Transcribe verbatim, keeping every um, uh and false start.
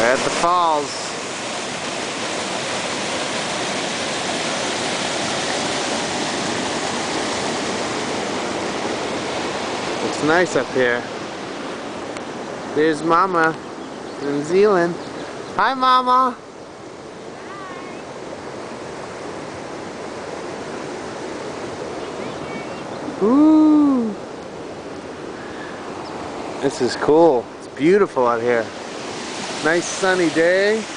We're at the falls. It's nice up here. There's Mama in New Zealand. Hi, Mama. Ooh. This is cool. It's beautiful out here. Nice sunny day.